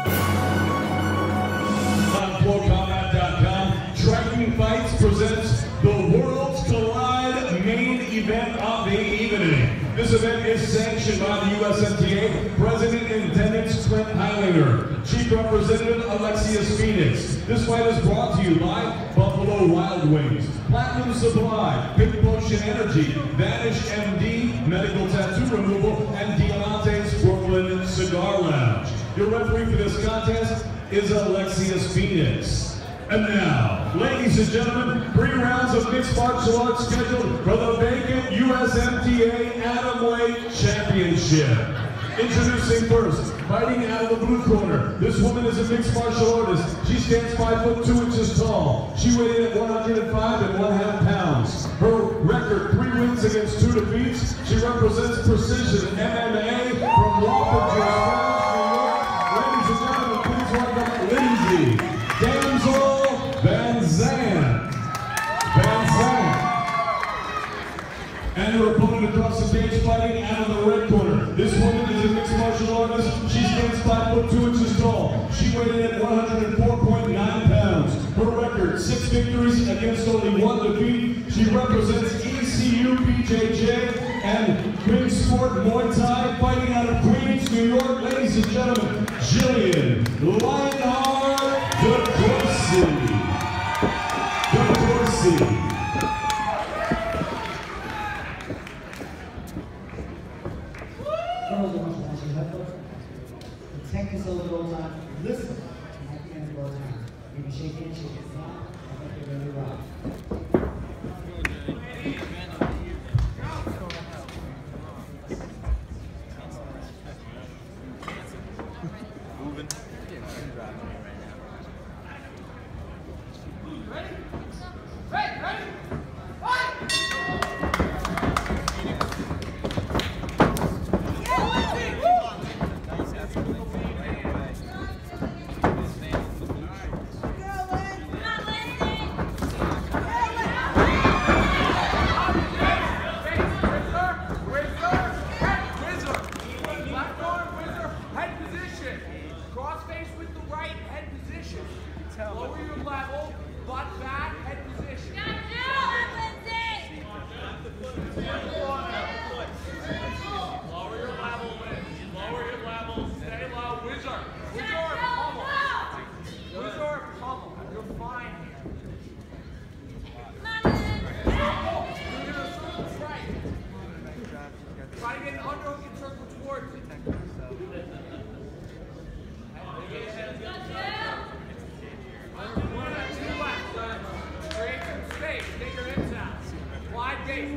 Fights presents the Worlds Collide main event of the evening. This event is sanctioned by the USMTA, President in Attendance Clint Heilinger, Chief Representative Alexius Phoenix. This fight is brought to you by Buffalo Wild Wings, Platinum Supply, Big Potion Energy, Vanish MD, Medical Tattoo Removal, and Diamante's Brooklyn Cigar Lounge. Your referee for this contest is Alexius Phoenix. And now, ladies and gentlemen, 3 rounds of mixed martial arts scheduled for the vacant USMTA Atomweight Championship. Introducing first, fighting out of the blue corner. This woman is a mixed martial artist. She stands 5 foot 2 inches tall. She weighed in at 105.5 pounds. Her record, 3 wins against 2 defeats. She represents Precision MMA from Wofford, New York. Ladies and gentlemen, please welcome Lindsey VanZandt. And her opponent across the cage fighting out of the red corner. This woman is a mixed martial artist. She stands 5 foot 2 inches tall. She weighed in at 104.9 pounds. Her record, 6 victories against only 1 defeat. She represents ECU BJJ and Big Sport Muay Thai fighting out of Queens, New York. Ladies and gentlemen, Jillian DeCoursey. Protect yourself at all times. Listen at the end of all time. Maybe shake hands, shake hands. I think you're ready to rock. Moving. Ready? Ready? Fight! Lower your level, butt back, head position. Lower your level, Liz. Lower your level. Stay low. Whizzer. Whizzer, pummel. Whizzer, pummel. You're fine here. You're going to circle right. Try to get an underhook and circle towards it. Wide,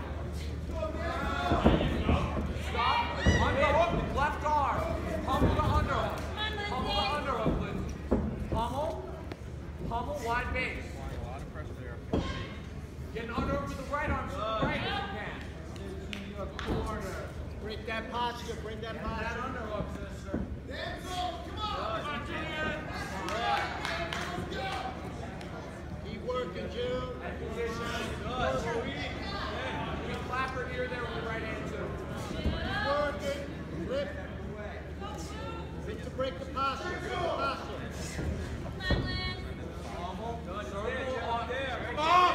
stop, underhook, left arm, pummel the underhook, pummel the underhook, Liz. Pummel, wide base. A lot of pressure there. Get an underhook with the right arm, so the right if you can. Corner. Break that posture, break that posture. That underhook, sister. Come on, keep working, June. That position. Good. Clap her ear there with the right hand too. Keep working. Rip. Fit to break the posture. Break the posture. Circle up there. Come on.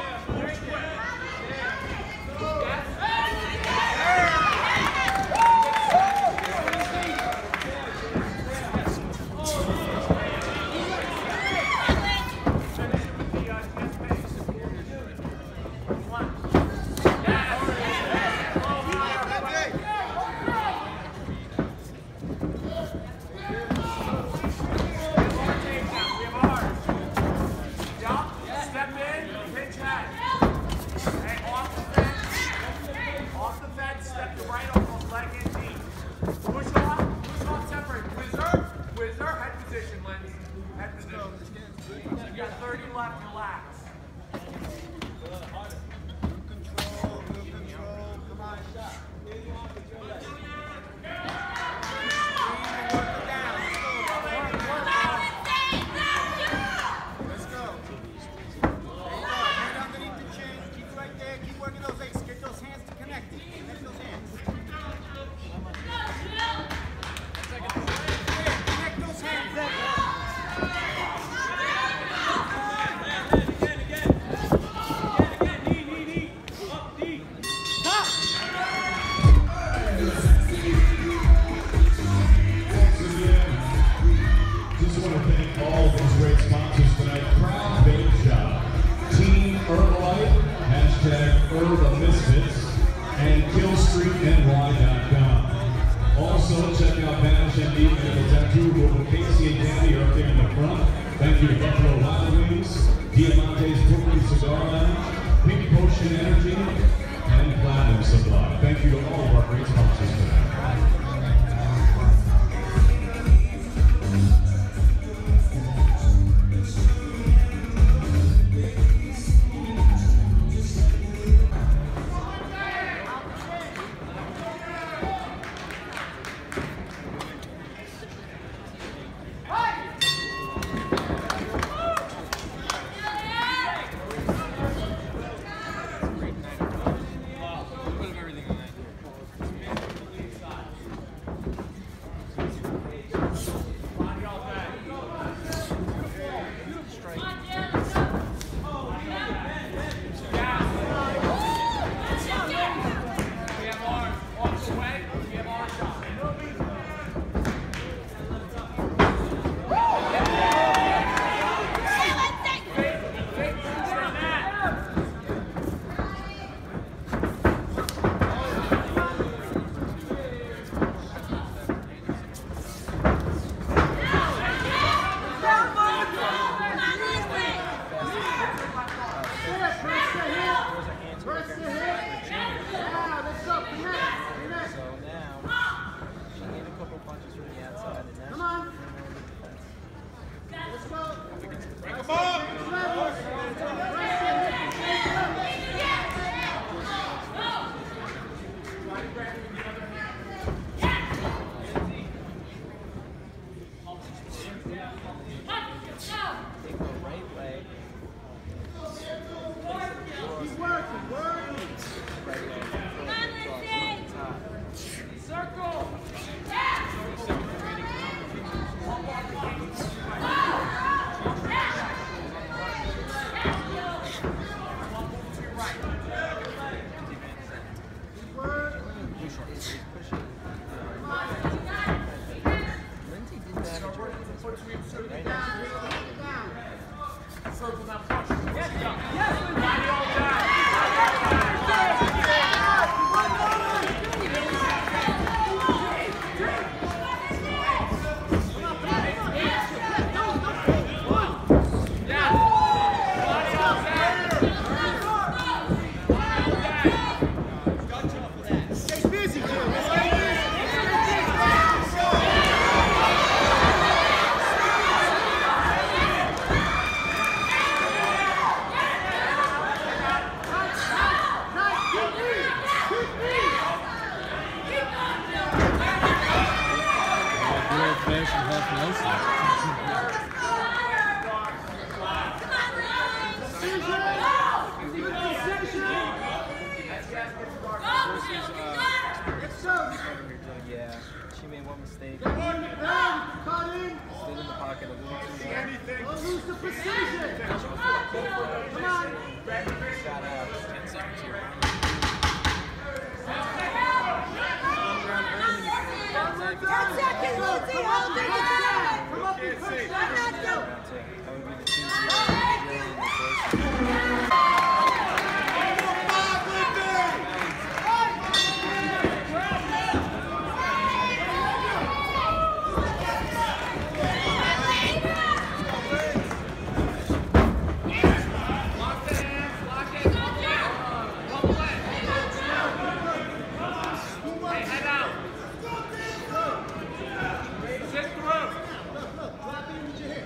You got 30 left, relax. Control, come on, shot. Let's go. Head underneath the chin, keep right there, keep working those legs, get those hands to connect it. Connect those hands. Connect those hands. Yeah, she made one mistake. Cut in. Stayed in the pocket a little too long. Don't lose the precision. Come on. Got out 10 seconds here. Drop in with your hip.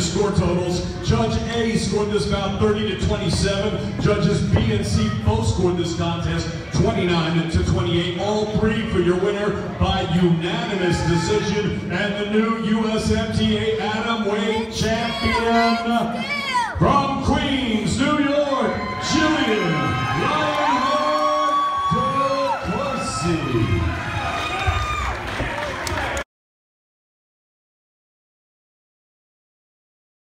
score totals. Judge A scored this bout 30-27. Judges B and C both scored this contest 29-28. All three for your winner by unanimous decision, and the new USMTA Atomweight champion from